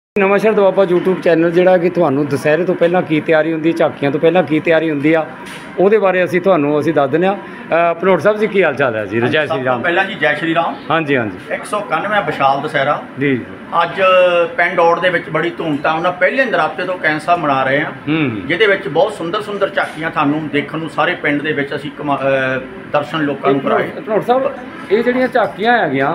Nawanshahr Doaba YouTube channel ਜਿਹੜਾ ਕਿ ਤੁਹਾਨੂੰ ਦੁਸਹਿਰੇ ਤੋਂ ਪਹਿਲਾਂ ਕੀ ਤਿਆਰੀ ਹੁੰਦੀ, ਝਾਕੀਆਂ ਤੋਂ ਪਹਿਲਾਂ ਕੀ ਤਿਆਰੀ ਹੁੰਦੀ ਆ, ਉਹਦੇ ਬਾਰੇ ਅਸੀਂ ਦੱਸ ਦਿੰਦੇ ਹਾਂ। ਭਨੋਟ ਸਾਹਿਬ ਜੀ ਕੀ ਹਾਲ ਚਾਲ ਹੈ ਜੀ? ਜੈ ਸ਼੍ਰੀ ਰਾਮ। ਪਹਿਲਾਂ ਜੀ ਜੈ ਸ਼੍ਰੀ ਰਾਮ। ਹਾਂਜੀ ਹਾਂਜੀ 191 ਵਿਸ਼ਾਲ ਦੁਸਹਿਰਾ ਜੀ ਅੱਜ ਪਿੰਡ ਔੜ ਦੇ ਵਿੱਚ ਬੜੀ ਧੂਮਧਾਮ ਨਾਲ ਪਹਿਲੇ ਨਰਾਤੇ ਤੋਂ ਕੈਂਸ ਸਾਹਿਬ ਮਨਾ ਰਹੇ ਹਾਂ, ਜਿਹਦੇ ਵਿੱਚ ਬਹੁਤ ਸੁੰਦਰ ਝਾਕੀਆਂ ਤੁਹਾਨੂੰ ਦੇਖਣ ਨੂੰ ਸਾਰੇ ਪਿੰਡ ਦੇ ਵਿੱਚ ਅਸੀਂ ਦਰਸ਼ਨ ਲੋਕਾਂ ਨੂੰ ਕਰਾਏ। ਭਨੋਟ ਸਾਹਿਬ ਇਹ ਜਿਹੜੀਆਂ ਝਾਕੀਆਂ ਹੈਗੀਆਂ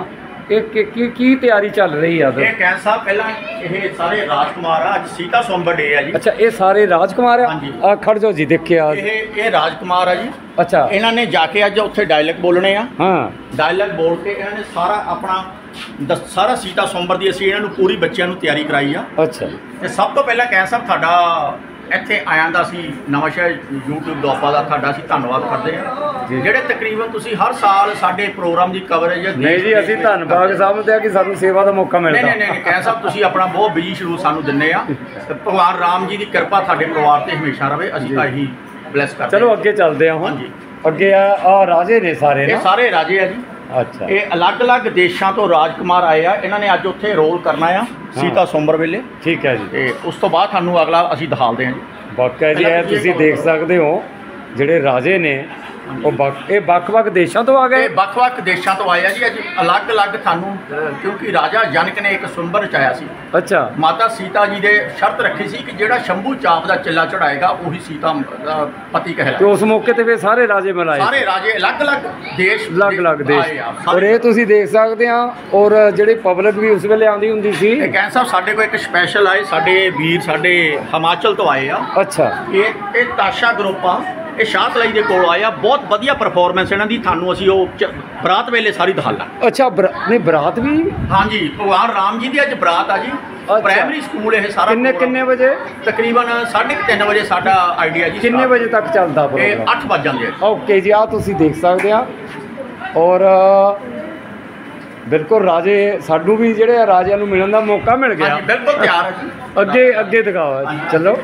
ਕੀ ਤਿਆਰੀ ਚੱਲ ਰਹੀ ਆ? ਇਹ ਕੈਂਸ ਸਾਹਿਬ ਪਹਿਲਾਂ ਇਹ ਸਾਰੇ ਰਾਜਕੁਮਾਰ ਆ, ਅੱਜ ਸੀਤਾ ਸੋਮਵਾਰ ਡੇ ਆ ਜੀ। ਅੱਛਾ, ਇਹ ਸਾਰੇ ਰਾਜਕੁਮਾਰ ਆ? ਆ ਖੜ ਜਾਓ ਜੀ, ਦੇਖਿਆ ਇਹ ਰਾਜਕੁਮਾਰ ਆ ਜੀ। ਅੱਛਾ, ਇਹਨਾਂ ਨੇ ਜਾ ਕੇ ਅੱਜ ਉੱਥੇ ਡਾਇਲੌਗ ਬੋਲਣੇ ਆ। ਹਾਂ, ਡਾਇਲੌਗ ਬੋਲ ਕੇ ਇਹਨਾਂ ਨੇ ਸਾਰਾ ਆਪਣਾ ਸਾਰਾ ਸੀਤਾ ਸੋਮਵਾਰ ਦੀ ਅਸੀਂ ਇਹਨਾਂ ਨੂੰ ਪੂਰੀ ਬੱਚਿਆਂ ਨੂੰ ਤਿਆਰੀ ਕਰਾਈ ਆ। ਅੱਛਾ, ਤੇ ਸਭ ਤੋਂ ਪਹਿਲਾਂ ਕੈਂਸ ਸਾਹਿਬ ਤੁਹਾਡਾ ਇੱਥੇ ਆਇਆਂ ਦਾ ਅਸੀਂ ਨਵਾਂਸ਼ਹਿਰ YouTube ਦੁਆਬਾ ਦਾ ਤੁਹਾਡਾ ਅਸੀਂ ਧੰਨਵਾਦ ਕਰਦੇ ਹਾਂ, ਜਿਹੜੇ ਤਕਰੀਬਨ ਤੁਸੀਂ ਹਰ ਸਾਲ ਸਾਡੇ ਪ੍ਰੋਗਰਾਮ ਦੀ ਕਵਰੇਜ। ਨਹੀਂ ਜੀ, ਅਸੀਂ ਧੰਨਵਾਦ ਸਮਝਦੇ ਹਾਂ ਕਿ ਸਾਨੂੰ ਸੇਵਾ ਦਾ ਮੌਕਾ ਮਿਲਦਾ। ਨਹੀਂ ਕੈਂਸ ਸਾਹਿਬ ਤੁਸੀਂ ਆਪਣਾ ਬਹੁਤ ਬਿਜੀ ਸ਼ਡਿਊਲ ਸਾਨੂੰ ਦਿੰਦੇ ਆ, ਤੇ ਭਗਵਾਨ ਰਾਮ ਜੀ ਦੀ ਕਿਰਪਾ ਤੁਹਾਡੇ ਪਰਿਵਾਰ ਤੇ ਹਮੇਸ਼ਾ ਰਹੇ, ਅਸੀਂ ਤਾਂ ਇਹੀ ਬਲੈਸ ਕਰਦੇ। ਚਲੋ ਅੱਗੇ ਚੱਲਦੇ ਹਾਂ। ਹਾਂਜੀ, ਅੱਗੇ ਆ ਰਾਜੇ ਨੇ ਸਾਰੇ? ਇਹ ਸਾਰੇ ਰਾਜੇ ਆ ਜੀ। ਅੱਛਾ, ਇਹ ਅਲੱਗ-ਅਲੱਗ ਦੇਸ਼ਾਂ ਤੋਂ ਰਾਜਕੁਮਾਰ ਆਏ ਆ, ਇਹਨਾਂ ਨੇ ਅੱਜ ਉੱਥੇ ਰੋਲ ਕਰਨਾ ਆ ਸੀਤਾ ਸੋਮਵਾਰ ਵੇਲੇ। ਠੀਕ ਹੈ ਜੀ। ਤੇ ਉਸ ਤੋਂ ਬਾਅਦ ਤੁਹਾਨੂੰ ਅਗਲਾ ਅਸੀਂ ਦਿਖਾਉਂਦੇ ਹਾਂ ਜੀ। ਵਾਕਿਆ ਜੀ, ਇਹ ਤੁਸੀਂ ਦੇਖ ਸਕਦੇ ਹੋ ਜਿਹੜੇ ਰਾਜੇ ਨੇ ਉਹ ਵੱਖ-ਵੱਖ ਦੇਸ਼ਾਂ ਤੋਂ ਆ ਗਏ। ਇਹ ਵੱਖ-ਵੱਖ ਦੇਸ਼ਾਂ ਤੋਂ ਆਏ ਆ ਜੀ। ਅੱਜ ਅਲੱਗ-ਅਲੱਗ ਤੁਹਾਨੂੰ ਕਿਉਂਕਿ ਰਾਜਾ ਜਨਕ ਨੇ ਇੱਕ ਸੁੰਬਰ ਰਚਾਇਆ ਸੀ। ਅੱਛਾ, ਮਾਤਾ ਸੀਤਾ ਜੀ ਦੇ ਸ਼ਰਤ ਰੱਖੀ ਸੀ ਕਿ ਜਿਹੜਾ ਸ਼ੰਭੂ ਚਾਪ ਦਾ ਚਿੱਲਾ ਚੜਾਏਗਾ ਉਹੀ ਸੀਤਾ ਪਤੀ ਕਹਿਲਾਏਗਾ। ਤੇ ਉਸ ਮੌਕੇ ਤੇ ਫਿਰ ਸਾਰੇ ਰਾਜੇ ਮਿਲਾਏ, ਸਾਰੇ ਰਾਜੇ ਅਲੱਗ-ਅਲੱਗ ਦੇਸ਼ ਔਰ ਇਹ ਤੁਸੀਂ ਦੇਖ ਸਕਦੇ ਆ। ਔਰ ਜਿਹੜੀ ਪਬਲਿਕ ਵੀ ਉਸ ਵੇਲੇ ਆਉਂਦੀ ਹੁੰਦੀ ਸੀ। ਕੈਂਸ ਸਾਹਿਬ ਸਾਡੇ ਕੋਲ ਇੱਕ ਸਪੈਸ਼ਲ ਆਏ, ਸਾਡੇ ਵੀਰ ਸਾਡੇ ਹਿਮਾਚਲ ਤੋਂ ਆਏ ਆ। ਅੱਛਾ, ਇਹ ਤਾਸ਼ਾ ਗਰੁੱਪ ਆ, ਇਹ ਸ਼ਾਹਤਲਾਈ ਦੇ ਕੋਲ ਆਇਆ। ਬਹੁਤ ਵਧੀਆ ਪਰਫਾਰਮੈਂਸ ਇਹਨਾਂ ਦੀ, ਤੁਹਾਨੂੰ ਅਸੀਂ ਉਹ ਬਰਾਤ ਵੇਲੇ ਸਾਰੀ ਦਿਖਾਲਾਂ। ਅੱਛਾ, ਨਹੀਂ ਬਰਾਤ ਵੀ? ਹਾਂਜੀ, ਭਗਵਾਨ ਰਾਮ ਜੀ ਦੀ ਅੱਜ ਬਰਾਤ ਆ ਜੀ। ਪ੍ਰਾਇਮਰੀ ਸਕੂਲ ਇਹ ਸਾਰਾ। ਕਿੰਨੇ ਵਜੇ? ਤਕਰੀਬਨ 3:30 ਵਜੇ ਸਾਡਾ ਆਈਡੀਆ ਜੀ। ਕਿੰਨੇ ਵਜੇ ਤੱਕ ਚੱਲਦਾ ਪ੍ਰੋਗਰਾਮ? ਇਹ 8 ਵਜ ਜਾਂਦੇ ਆ। ਓਕੇ ਜੀ, ਆ ਤੁਸੀਂ ਦੇਖ ਸਕਦੇ ਆ। ਔਰ ਬਿਲਕੁਲ ਰਾਜੇ, ਸਾਨੂੰ ਵੀ ਜਿਹੜੇ ਰਾਜਿਆਂ ਨੂੰ ਮਿਲਣ ਦਾ ਮੌਕਾ ਮਿਲ ਗਿਆ। ਬਿਲਕੁਲ ਤਿਆਰ ਹੈ ਜੀ। ਅੱਗੇ ਦਿਖਾਓ। ਚਲੋ,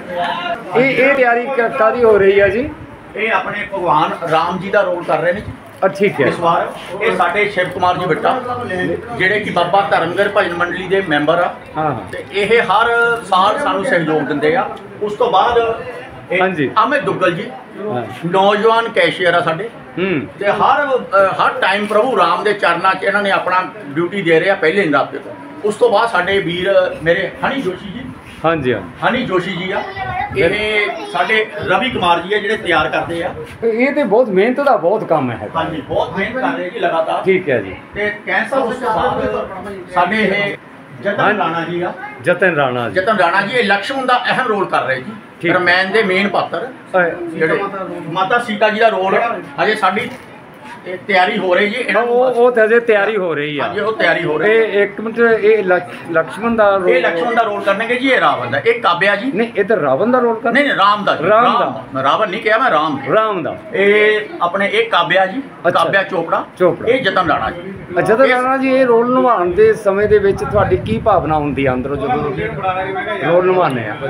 ਇਹ ਤਿਆਰੀ ਕਾਹਦੀ ਹੋ ਰਹੀ ਹੈ ਜੀ? ਇਹ ਆਪਣੇ ਭਗਵਾਨ ਰਾਮ ਜੀ ਦਾ ਰੋਲ ਕਰ ਰਹੇ ਨੇ ਜੀ। ਠੀਕ ਹੈ। ਇਸ ਵਾਰ ਇਹ ਸਾਡੇ ਸ਼ਿਵ ਕੁਮਾਰ ਜੀ ਬਿੱਟਾ, ਜਿਹੜੇ ਕਿ ਬਾਬਾ ਧਰਮਗੜ ਭਜਨ ਮੰਡਲੀ ਦੇ ਮੈਂਬਰ ਆ। ਹਾਂ, ਤੇ ਇਹ ਹਰ ਸਾਲ ਸਾਨੂੰ ਸਹਿਯੋਗ ਦਿੰਦੇ ਆ। ਉਸ ਤੋਂ ਬਾਅਦ ਹਾਂਜੀ ਅਮਿਤ ਦੁੱਗਲ ਜੀ ਨੌਜਵਾਨ ਕੈਸ਼ੀਅਰ ਆ ਸਾਡੇ। ਤੇ ਹਰ ਟਾਈਮ ਪ੍ਰਭੂ ਰਾਮ ਦੇ ਚਰਨਾਂ 'ਚ ਇਹਨਾਂ ਨੇ ਆਪਣਾ ਡਿਊਟੀ ਦੇ ਰਿਹਾ ਪਹਿਲੇ ਨਰਾਤੇ ਤੋਂ। ਉਸ ਤੋਂ ਬਾਅਦ ਸਾਡੇ ਵੀਰ ਮੇਰੇ ਹਨੀ ਜੋਸ਼ੀ ਜੀ। ਹਾਂਜੀ, ਹਨੀ ਜੋਸ਼ੀ ਜੀ ਆ। ਇਹ ਸਾਡੇ ਰਵੀ ਕੁਮਾਰ ਜੀ ਆ ਜਿਹੜੇ ਤਿਆਰ ਕਰਦੇ ਆ। ਇਹ ਤੇ ਬਹੁਤ ਮਿਹਨਤ ਦਾ ਬਹੁਤ ਕੰਮ ਹੈ। ਹਾਂਜੀ, ਬਹੁਤ ਮਿਹਨਤ ਕਰ ਰਹੇ ਜੀ ਲਗਾਤਾਰ। ਠੀਕ ਹੈ ਜੀ। ਤੇ ਕੈਂਸਰ ਉਸ ਤੋਂ ਬਾਅਦ ਸਾਡੇ ਇਹ ਜਤਨ ਰਾਣਾ ਜੀ ਆ। ਜਤਨ ਰਾਣਾ ਜੀ ਇਹ ਲਕਸ਼ਮਣ ਦਾ ਅਹਿਮ ਰੋਲ ਕਰ ਰਹੇ ਜੀ। ਰਮਾਇਣ ਦੇ ਮੇਨ ਪਾਤਰ ਜਿਹੜੇ ਮਾਤਾ ਸੀਤਾ ਜੀ ਦਾ ਰੋਲ ਹਜੇ ਸਾਡੀ ਤਿਆਰੀ ਹੋ ਰਹੀ ਜੀ। ਉਹ ਤੇ ਅਜੇ ਤਿਆਰੀ ਹੋ ਰਹੀ ਆ। ਹਾਂਜੀ, ਉਹ ਤਿਆਰੀ ਹੋ ਰਹੀ ਹੈ। ਇੱਕ ਮਿੰਟ, ਇਹ ਲਕਸ਼ਮਣ ਦਾ ਰੋਲ? ਇਹ ਲਕਸ਼ਮਣ ਦਾ ਰੋਲ ਕਰਨਗੇ ਜੀ। ਇਹ ਰਾਵਣ ਦਾ। ਇਹ ਕਾਬਿਆ ਜੀ। ਨਹੀਂ, ਇਹ ਤਾਂ ਰਾਵਣ ਦਾ ਰੋਲ ਕਰ? ਨਹੀਂ, ਰਾਮ ਦਾ। ਰਾਵਣ ਨਹੀਂ ਕਿਹਾ ਮੈਂ, ਰਾਮ ਦਾ। ਇਹ ਆਪਣੇ ਇਹ ਕਾਬਿਆ ਜੀ, ਕਾਬਿਆ ਚੋਪੜਾ। ਇਹ ਜਤਨ ਰਾਣਾ ਜੀ। ਜਤਨ ਰਾਣਾ ਜੀ, ਇਹ ਰੋਲ ਨਿਭਾਉਣ ਦੇ ਸਮੇਂ ਦੇ ਵਿੱਚ ਤੁਹਾਡੀ ਕੀ ਭਾਵਨਾ ਹੁੰਦੀ ਆ ਅੰਦਰੋਂ ਜਦੋਂ ਰੋਲ ਨਿਭਾਉਂਦੇ ਆ?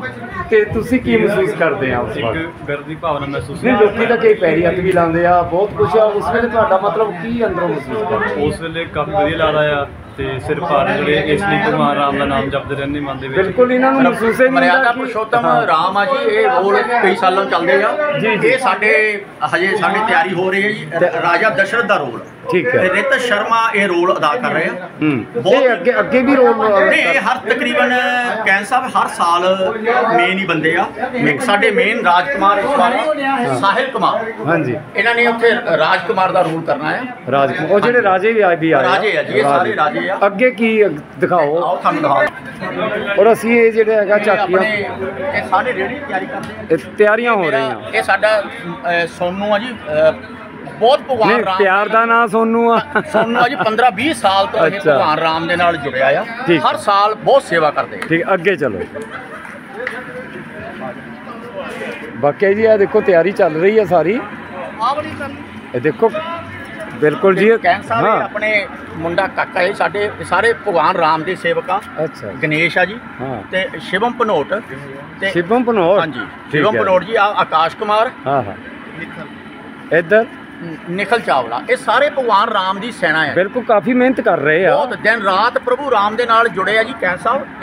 ਤੇ ਤੁਸੀਂ ਕੀ ਮਹਿਸੂਸ ਕਰਦੇ ਆ ਉਸ ਵਕਤ? ਗਰਵ ਦੀ ਭਾਵਨਾ ਮਹਿਸੂਸ ਨਹੀਂ, ਲੋਕੀ ਤਾਂ ਕਈ ਪੈਰੀ ਹੱਥ ਵੀ ਲਾਉਂਦੇ ਆ, ਬਹੁਤ ਕੁਛ ਆ। ਉਸ ਵੇਲੇ ਤੁਹਾਡਾ ਮਤਲਬ ਕੀ ਅੰਦਰੋਂ ਮਹਿਸੂਸ ਕਰਦੇ? ਉਸ ਵੇਲੇ ਕਾਫੀ ਵਧੀਆ ਲੱਗਦਾ ਆ। ਤੇ ਸਿਰ ਭਾਰ ਜਿਹੜੇ ਇਸ ਲਈ ਭਗਵਾਨ ਰਾਮ ਦਾ ਨਾਮ ਜਪਦੇ ਰਹਿੰਦੇ ਮਨ ਦੇ ਵਿੱਚ। ਬਿਲਕੁਲ, ਇਹਨਾਂ ਨੂੰ ਮਹਿਸੂਸ ਹੀ ਨਹੀਂ ਹੁੰਦਾ। ਮਰਿਆਦਾ ਪੁਰਸ਼ੋਤਮ ਰਾਮ ਆ ਜੀ। ਇਹ ਰੋਲ ਕਈ ਸਾਲਾਂ ਚੱਲਦੇ ਆ। ਇਹ ਸਾਡੇ ਹਜੇ ਤਿਆਰੀ ਹੋ ਰਹੀ ਹੈ ਜੀ। ਰਾਜਾ ਦਸ਼ਰਥ ਦਾ ਰੋਲ। ਠੀਕ ਹੈ। ਰਿਤ ਸ਼ਰਮਾ ਇਹ ਰੋਲ ਅਦਾ ਕਰ ਰਹੇ ਆ। ਬਹੁਤ ਅੱਗੇ ਵੀ ਰੋਲ? ਇਹ ਹਰ ਤਕਰੀਬਨ ਕੈਂਸ ਸਾਹਿਬ ਹਰ ਸਾਲ ਮੇਨ ਹੀ ਬੰਦੇ ਆ। ਇੱਕ ਸਾਡੇ ਮੇਨ ਰਾਜਕੁਮਾਰ ਇਸ ਵਾਰ ਸਾਹਿਲ ਕੁਮਾਰ। ਹਾਂਜੀ, ਇਹਨਾਂ ਨੇ ਉੱਥੇ ਰਾਜਕੁਮਾਰ ਦਾ ਰੋਲ ਕਰਨਾ ਆ। ਰਾਜਕੁਮਾਰ, ਉਹ ਜਿਹੜੇ ਰਾਜੇ ਵੀ ਆਏ ਰਾਜੇ ਆ ਜੀ। ਇਹ ਸਾਰੇ ਰਾਜੇ ਆ। ਅੱਗੇ ਕੀ ਦਿਖਾਓ? ਆਓ ਤੁਹਾਨੂੰ ਦਿਖਾਓ। ਔਰ ਅਸੀਂ ਇਹ ਜਿਹੜੇ ਹੈਗਾ ਝਾਕੀਆਂ, ਇਹ ਸਾਰੇ ਰੇਡੀ ਤਿਆਰੀ ਕਰਦੇ ਆ। ਤਿਆਰੀਆਂ ਹੋ ਰਹੀਆਂ। ਇਹ ਸਾਡਾ ਸੋਨੂ ਆ ਜੀ। ਬਹੁਤ ਭਗਵਾਨ ਰਾਮ ਪਿਆਰ ਦਾ ਨਾਂ ਸੋਨੂ ਆ। ਸੋਨੂ ਆ ਜੀ। 15-20 ਸਾਲ ਤੋਂ ਇਹ ਭਗਵਾਨ ਰਾਮ ਦੇ ਨਾਲ ਜੁੜਿਆ ਆ। ਹਰ ਸਾਲ ਬਹੁਤ ਸੇਵਾ ਕਰਦੇ ਆ। ਠੀਕ, ਅੱਗੇ ਚਲੋ। ਬਾਕੀ ਜੀ ਇਹ ਦੇਖੋ ਤਿਆਰੀ ਚੱਲ ਰਹੀ ਹੈ ਸਾਰੀ। ਇਹ ਦੇਖੋ, ਬਿਲਕੁਲ ਜੀ। ਕੈਂਸ ਸਾਹਿਬ ਆਪਣੇ ਮੁੰਡਾ ਕਾਕਾ ਇਹ ਸਾਡੇ ਸਾਰੇ ਭਗਵਾਨ ਰਾਮ ਦੇ ਸੇਵਕ ਆ। ਅੱਛਾ, ਗਣੇਸ਼ ਆ ਜੀ। ਤੇ ਸ਼ਿਵਮ ਭਨੋਟ। ਤੇ ਸ਼ਿਵਮ ਭਨੋਟ? ਹਾਂਜੀ, ਸ਼ਿਵਮ ਭਨੋਟ ਜੀ। ਆਕਾਸ਼ ਕੁਮਾਰ। ਹਾਂ, ਇੱਧਰ ਨਿਖਲ ਚਾਵਲਾ। ਇਹ ਸਾਰੇ ਭਗਵਾਨ ਰਾਮ ਦੀ ਸੈਨਾ ਹੈ। ਬਿਲਕੁਲ, ਕਾਫੀ ਮਿਹਨਤ ਕਰ ਰਹੇ ਆ। ਬਹੁਤ ਦਿਨ ਰਾਤ ਪ੍ਰਭੂ ਰਾਮ ਦੇ ਨਾਲ ਜੁੜੇ ਆ ਜੀ ਕੈਂਸ ਸਾਹਿਬ। ਇਹ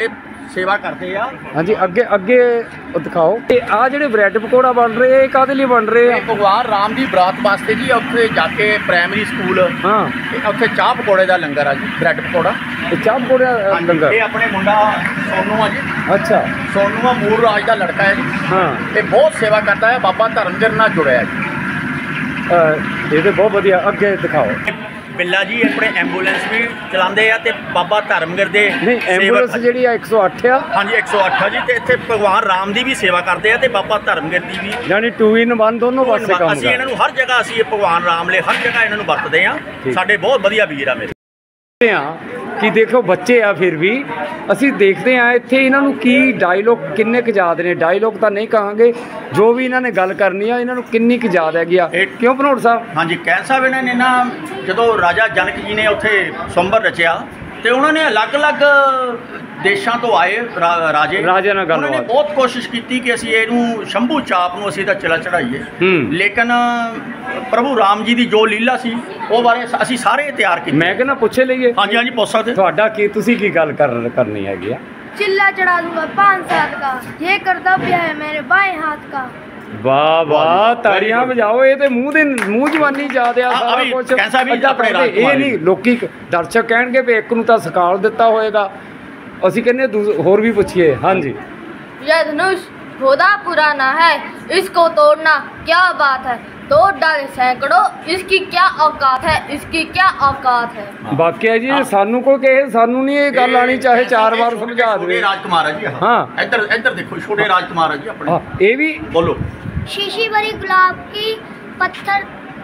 ਸੇਵਾ ਕਰਦੇ ਆ। ਹਾਂਜੀ, ਅੱਗੇ ਅੱਗੇ ਉਹ ਦਿਖਾਓ। ਤੇ ਆ ਜਿਹੜੇ ਬ੍ਰੈਡ ਪਕੌੜਾ ਬਣ ਰਹੇ, ਇਹ ਕਾਹਦੇ ਲਈ ਬਣ ਰਹੇ ਆ? ਇਹ ਭਗਵਾਨ ਰਾਮ ਦੀ ਬਰਾਤ ਵਾਸਤੇ ਜੀ। ਉੱਥੇ ਜਾ ਕੇ ਪ੍ਰਾਇਮਰੀ ਸਕੂਲ, ਹਾਂ, ਤੇ ਉੱਥੇ ਚਾਹ ਪਕੌੜੇ ਦਾ ਲੰਗਰ ਆ ਜੀ, ਬ੍ਰੈਡ ਪਕੌੜਾ। ਇਹ ਚਾਹ ਪਕੌੜਾ ਲੰਗਰ। ਇਹ ਆਪਣੇ ਮੁੰਡਾ ਸੋਨੂ ਆ ਜੀ। ਅੱਛਾ, ਸੋਨੂ ਆ, ਮੂਲ ਰਾਜ ਦਾ ਲੜਕਾ ਹੈ ਜੀ। ਹਾਂ, ਇਹ ਬਹੁਤ ਸੇਵਾ ਕਰਦਾ ਹੈ, ਬਾਬਾ ਧਰਮਗਿਰ ਨਾਲ ਜੁੜਿਆ ਜੀ। ਇਹ ਤੇ ਬਹੁਤ ਵਧੀਆ। ਅੱਗੇ ਦਿਖਾਓ। ਬਿੱਲਾ ਜੀ ਆਪਣੇ ਐਂਬੂਲੈਂਸ ਵੀ ਚਲਾਉਂਦੇ ਆ ਤੇ ਬਾਬਾ ਧਰਮਗਿਰ ਦੇ ਨਹੀਂ, ਐਂਬੂਲੈਂਸ ਜਿਹੜੀ ਆ 108 ਆ। ਹਾਂਜੀ 108 ਆ ਜੀ। ਤੇ ਇੱਥੇ ਭਗਵਾਨ ਰਾਮ ਦੀ ਵੀ ਸੇਵਾ ਕਰਦੇ ਆ ਤੇ ਬਾਬਾ ਧਰਮਗਿਰ ਦੀ ਵੀ। ਯਾਨੀ 2 in 1 ਦੋਨੋਂ ਪਾਸੇ ਕੰਮ ਅਸੀਂ ਇਹਨਾਂ ਨੂੰ ਹਰ ਜਗ੍ਹਾ, ਅਸੀਂ ਇਹ ਭਗਵਾਨ ਰਾਮ ਲਈ ਹਰ ਜਗ੍ਹਾ ਇਹਨਾਂ ਨੂੰ ਵਰਤਦੇ ਆ। ਸਾਡੇ ਬਹੁਤ ਵਧੀਆ ਵੀਰ ਆ ਮੇਰੇ ਆ ਕਿ ਦੇਖੋ ਬੱਚੇ ਆ, ਫਿਰ ਵੀ ਅਸੀਂ ਦੇਖਦੇ ਆ ਇੱਥੇ ਇਹਨਾਂ ਨੂੰ ਕੀ ਡਾਇਲੋਗ ਕਿੰਨੇ ਕੁ ਯਾਦ ਨੇ। ਡਾਇਲੋਗ ਤਾਂ ਨਹੀਂ ਕਹਾਂਗੇ, ਜੋ ਵੀ ਇਹਨਾਂ ਨੇ ਗੱਲ ਕਰਨੀ ਆ ਇਹਨਾਂ ਨੂੰ ਕਿੰਨੀ ਕੁ ਯਾਦ ਹੈਗੀ ਆ। ਕਿਉਂ ਭਨੋਟ ਸਾਹਿਬ? ਹਾਂਜੀ, ਕਹਿ ਸਾਹਿਬ ਇਹਨਾਂ ਨੇ ਨਾ, ਜਦੋਂ ਰਾਜਾ ਜਨਕ ਜੀ ਨੇ ਉੱਥੇ ਸੰਭਰ ਰਚਿਆ ਤੇ ਉਹਨਾਂ ਨੇ ਅਲੱਗ-ਅਲੱਗ ਦੇਸ਼ਾਂ ਤੋਂ ਆਏ ਰਾਜੇ ਨਾਲ ਗੱਲ ਉਹਨਾਂ ਨੇ ਬਹੁਤ ਕੋਸ਼ਿਸ਼ ਕੀਤੀ ਕਿ ਅਸੀਂ ਇਹਨੂੰ ਸ਼ੰਭੂ ਚਾਪ ਨੂੰ ਅਸੀਂ ਤਾਂ ਚਲਾ ਚੜਾਈਏ। ਲੇਕਿਨ ਪ੍ਰਭੂ ਰਾਮ ਜੀ ਦੀ ਜੋ ਲੀਲਾ ਸੀ ਉਹ ਬਾਰੇ ਅਸੀਂ ਸਾਰੇ ਤਿਆਰ ਕੀਤੇ। ਮੈਂ ਕਹਿੰਦਾ ਪੁੱਛੇ ਲਈਏ। ਹਾਂਜੀ ਹਾਂਜੀ, ਪੁੱਛ ਸਕਦੇ। ਤੁਹਾਡਾ ਕੀ, ਤੁਸੀਂ ਕੀ ਗੱਲ ਕਰਨੀ ਹੈਗੀ ਆ? चिल्ला चढ़ा दूंगा 5 साल का, ये कर्तव्य है मेरे बाएं हाथ का। ਵਾਹ ਵਾਹ, ਤਾੜੀਆਂ ਵਜਾਓ। ਇਹ ਤੇ ਮੂੰਹ ਜਵਾਨੀ ਯਾਦ ਆ ਸਾਰਾ ਕੁਝ। ਇਹ ਨਹੀਂ ਲੋਕੀ ਦਰਸ਼ਕ ਕਹਿਣਗੇ ਵੀ ਇੱਕ ਨੂੰ ਤਾਂ ਸਕਾਲ ਦਿੱਤਾ ਹੋਏਗਾ, ਅਸੀਂ ਕਹਿੰਦੇ ਹੋਰ ਵੀ ਪੁੱਛੀਏ। ਹਾਂਜੀ। यह धनुष घोड़ा पुराना है, इसको तोड़ना क्या बात है, तोड़ डाले सैकड़ों, इसकी क्या औकात है, इसकी क्या औकात है। ਵਾਕਿਆ ਜੀ, ਸਾਨੂੰ ਕੋਈ ਕਹੇ, ਸਾਨੂੰ ਨਹੀਂ ਇਹ ਗੱਲ ਆਣੀ, ਚਾਹੇ 4 ਵਾਰ ਸਮਝਾ ਦੇਵੇ। ਰਾਜਕੁਮਾਰ ਹੈ ਜੀ। ਹਾਂ, ਇੱਧਰ ਦੇਖੋ, ਛੋਟੇ ਰਾਜਕੁਮਾਰ ਹੈ ਜੀ ਆਪਣੇ। ਇਹ ਵੀ ਬੋਲੋ। शीशी भरी गुलाब की पत्थर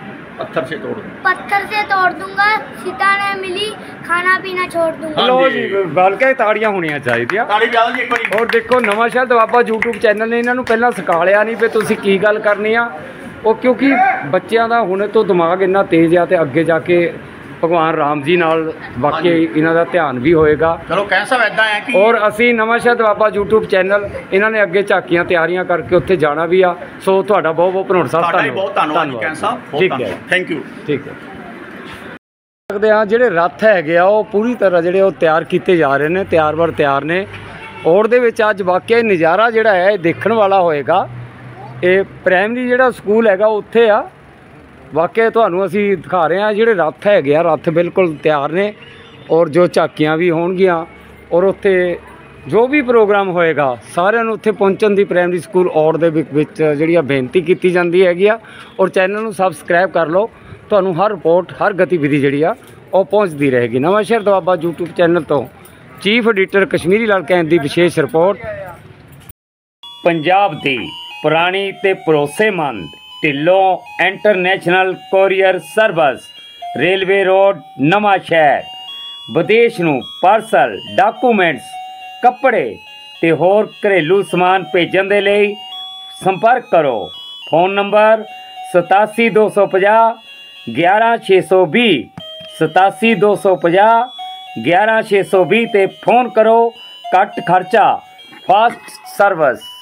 से तोड़ दूंगा, सीता ने मिली खाना पीना छोड़ दूंगा। ਲੋ ਜੀ, ਬਲਕਿ ਤਾੜੀਆਂ ਹੋਣੀਆਂ ਚਾਹੀਦੀਆਂ। ਤਾੜੀ ਵਜਾ ਦਿਓ ਜੀ ਇੱਕ ਵਾਰੀ। ਔਰ ਦੇਖੋ, ਨਵਾਂ ਸ਼ਹਿਰ ਦਵਾਬਾ YouTube ਚੈਨਲ ਨੇ ਇਹਨਾਂ ਨੂੰ ਪਹਿਲਾਂ ਸਿਖਾਲਿਆ ਨਹੀਂ ਵੀ ਤੁਸੀਂ ਕੀ ਗੱਲ ਕਰਨੀ ਆ। ਉਹ ਕਿਉਂਕਿ ਬੱਚਿਆਂ ਦਾ ਹੁਣੇ ਤੋਂ ਦਿਮਾਗ ਇੰਨਾ ਤੇਜ਼ ਆ ਤੇ ਅੱਗੇ ਜਾ ਕੇ ਭਗਵਾਨ ਰਾਮ ਜੀ ਨਾਲ ਵਾਕਈ ਇਹਨਾਂ ਦਾ ਧਿਆਨ ਵੀ ਹੋਏਗਾ। ਚਲੋ ਕਹਿ ਸਾਹਿਬ ਇਦਾਂ ਹੈ ਕਿ ਔਰ ਅਸੀਂ ਨਵਾਂ ਸ਼ਹਿਰ ਦਵਾਬਾ YouTube ਚੈਨਲ, ਇਹਨਾਂ ਨੇ ਅੱਗੇ ਝਾਕੀਆਂ ਤਿਆਰੀਆਂ ਕਰਕੇ ਉੱਥੇ ਜਾਣਾ ਵੀ ਆ। ਸੋ ਤੁਹਾਡਾ ਬਹੁਤ ਬਹੁਤ ਭਨੋਟ ਸਾਹਿਬ ਧੰਨਵਾਦ। ਬਹੁਤ ਧੰਨਵਾਦ ਜੀ ਕਹਿ ਸਾਹਿਬ, ਬਹੁਤ ਧੰਨਵਾਦ, ਥੈਂਕ ਯੂ। ਠੀਕ ਹੈ। ਸਕਦੇ ਆ ਜਿਹੜੇ ਰੱਥ ਹੈਗੇ ਆ ਉਹ ਪੂਰੀ ਤਰ੍ਹਾਂ ਜਿਹੜੇ ਉਹ ਤਿਆਰ ਕੀਤੇ ਜਾ ਰਹੇ ਨੇ, ਤਿਆਰ ਨੇ। ਔਰ ਦੇ ਵਿੱਚ ਅੱਜ ਵਾਕਿਆ ਨਜ਼ਾਰਾ ਜਿਹੜਾ ਹੈ ਇਹ ਦੇਖਣ ਵਾਲਾ ਹੋਏਗਾ। ਇਹ ਪ੍ਰਾਇਮਰੀ ਜਿਹੜਾ ਸਕੂਲ ਹੈਗਾ ਉੱਥੇ ਆ। ਵਾਕਿਆ ਤੁਹਾਨੂੰ ਅਸੀਂ ਦਿਖਾ ਰਹੇ ਹਾਂ ਜਿਹੜੇ ਰੱਥ ਹੈਗੇ ਆ, ਰੱਥ ਬਿਲਕੁਲ ਤਿਆਰ ਨੇ। ਔਰ ਜੋ ਝਾਕੀਆਂ ਵੀ ਹੋਣਗੀਆਂ ਔਰ ਉੱਥੇ ਜੋ ਵੀ ਪ੍ਰੋਗਰਾਮ ਹੋਏਗਾ ਸਾਰਿਆਂ ਨੂੰ ਉੱਥੇ ਪਹੁੰਚਣ ਦੀ ਪ੍ਰਾਇਮਰੀ ਸਕੂਲ ਔੜ ਦੇ ਵਿੱਚ ਜਿਹੜੀ ਆ ਬੇਨਤੀ ਕੀਤੀ ਜਾਂਦੀ ਹੈਗੀ ਆ। ਔਰ ਚੈਨਲ ਨੂੰ ਸਬਸਕ੍ਰਾਈਬ ਕਰ ਲਓ, ਤੁਹਾਨੂੰ ਹਰ ਰਿਪੋਰਟ, ਹਰ ਗਤੀਵਿਧੀ ਜਿਹੜੀ ਆ ਉਹ ਪਹੁੰਚਦੀ ਰਹੇਗੀ। ਨਵਾਂ ਸ਼ਹਿਰ ਦਵਾਬਾ YouTube ਚੈਨਲ ਤੋਂ ਚੀਫ ਐਡੀਟਰ ਕਸ਼ਮੀਰੀ ਲਾਲ ਕੈਂਥ ਦੀ ਵਿਸ਼ੇਸ਼ ਰਿਪੋਰਟ। ਪੰਜਾਬ ਦੀ ਪੁਰਾਣੀ ਤੇ ਭਰੋਸੇਮੰਦ Dhillon international courier service, railway road, Nawan Shahr. ਵਿਦੇਸ਼ ਨੂੰ ਪਾਰਸਲ, ਡਾਕੂਮੈਂਟਸ, ਕੱਪੜੇ ਤੇ ਹੋਰ ਘਰੇਲੂ ਸਮਾਨ ਭੇਜਣ ਦੇ ਲਈ ਸੰਪਰਕ ਕਰੋ। ਫੋਨ ਨੰਬਰ 87 250 11620, 87 250 11620 ਤੇ ਫੋਨ ਕਰੋ। ਘੱਟ ਖਰਚਾ, ਫਾਸਟ ਸਰਵਿਸ।